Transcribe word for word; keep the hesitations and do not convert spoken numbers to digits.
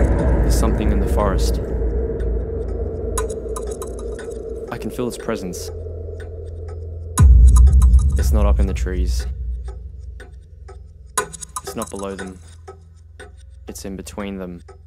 There's something in the forest. I can feel its presence. It's not up in the trees. It's not below them. It's in between them.